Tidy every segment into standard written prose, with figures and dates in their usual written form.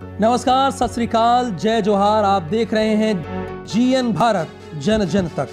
नमस्कार, सत श्री अकाल, जय जोहार। आप देख रहे हैं जीएन भारत, जन जन तक।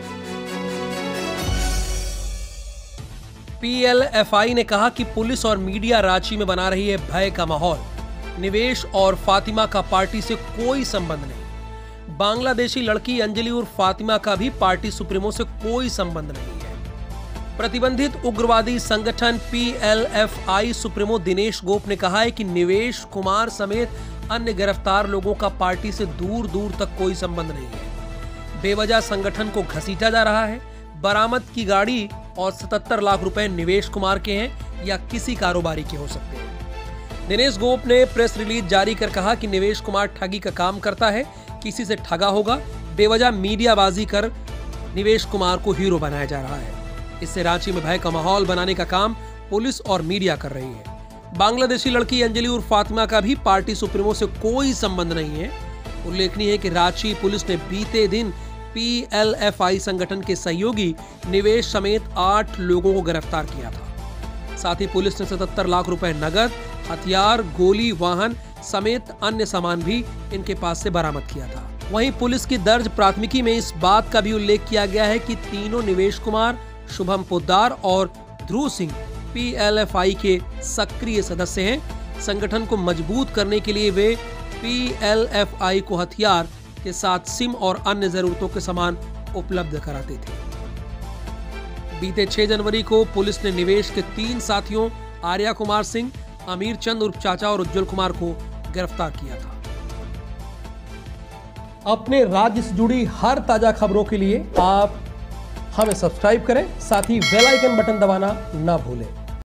पीएलएफआई ने कहा कि पुलिस और मीडिया रांची में बना रही है भय का माहौल। निवेश और फातिमा का पार्टी से कोई संबंध नहीं। बांग्लादेशी लड़की अंजलि और फातिमा का भी पार्टी सुप्रीमो से कोई संबंध नहीं है। प्रतिबंधित उग्रवादी संगठन पीएलएफआई सुप्रीमो दिनेश गोप ने कहा है कि निवेश कुमार समेत अन्य गिरफ्तार लोगों का पार्टी से दूर दूर तक कोई संबंध नहीं है। बेवजह संगठन को घसीटा जा रहा है। बरामद की गाड़ी और 77 लाख रुपए निवेश कुमार के हैं या किसी कारोबारी के हो सकते हैं। दिनेश गोप ने प्रेस रिलीज जारी कर कहा कि निवेश कुमार ठगी का काम करता है, किसी से ठगा होगा। बेवजह मीडियाबाजी कर निवेश कुमार को हीरो बनाया जा रहा है। इससे रांची में भय का माहौल बनाने का काम पुलिस और मीडिया कर रही है। बांग्लादेशी लड़की अंजलि और फातिमा का भी पार्टी सुप्रीमो से कोई संबंध नहीं है। उल्लेखनीय है कि रांची पुलिस ने बीते दिन पीएलएफआई संगठन के सहयोगी निवेश समेत 8 लोगों को गिरफ्तार किया था। साथ ही पुलिस ने 77 लाख रुपए नगद, हथियार, गोली, वाहन समेत अन्य सामान भी इनके पास से बरामद किया था। वहीं पुलिस की दर्ज प्राथमिकी में इस बात का भी उल्लेख किया गया है कि तीनों निवेश कुमार, शुभम पोद्दार और ध्रुव सिंह पीएलएफआई के सक्रिय सदस्य हैं। संगठन को मजबूत करने के लिए वे पीएलएफआई को हथियार के साथ सिम और अन्य जरूरतों के सामान उपलब्ध कराते थे। बीते 6 जनवरी को पुलिस ने निवेश के 3 साथियों आर्या कुमार सिंह, अमीर चंद उर्फ चाचा और उज्जवल कुमार को गिरफ्तार किया था। अपने राज्य से जुड़ी हर ताजा खबरों के लिए आप हमें सब्सक्राइब करें, साथ ही बेल आइकन बटन दबाना ना भूलें।